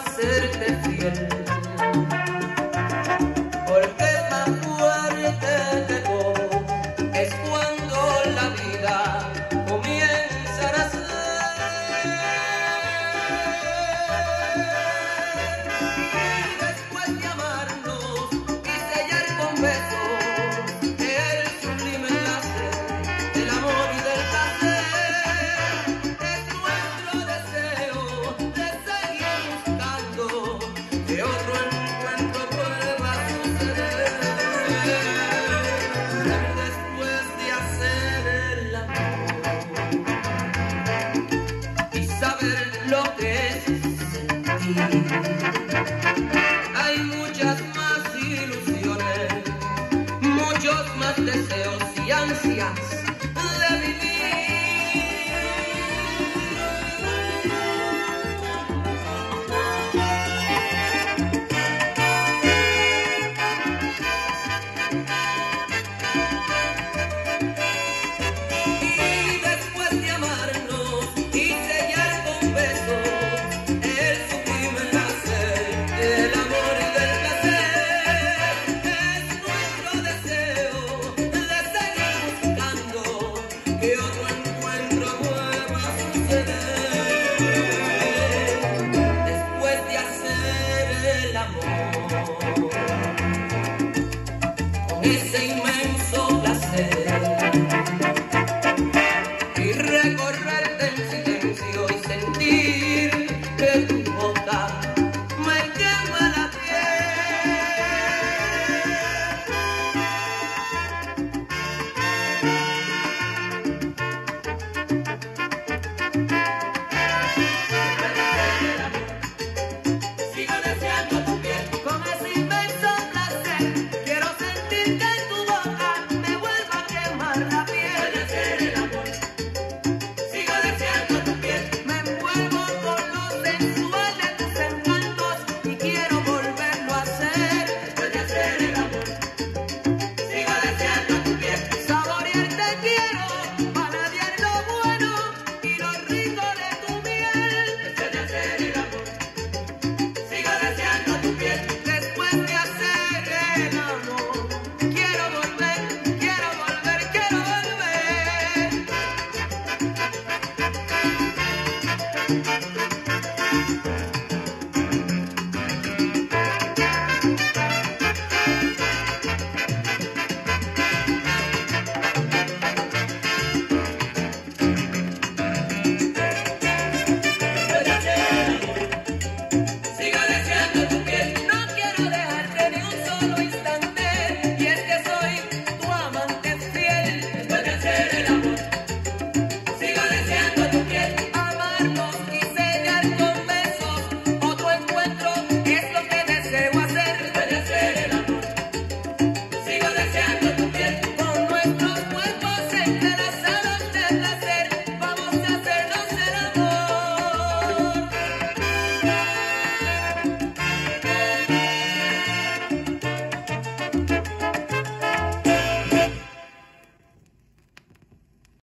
serte fiel, porque más fuerte de todo es cuando la vida comienza a nacer. Y después de amarnos y sellar con besos el sublime enlace del amor y del placer, es nuestro deseo de seguir buscando que otro encuentro vuelva a suceder. Después de hacer el amor y saber lo que es sentir, hay muchas más ilusiones, muchos más deseos y ansias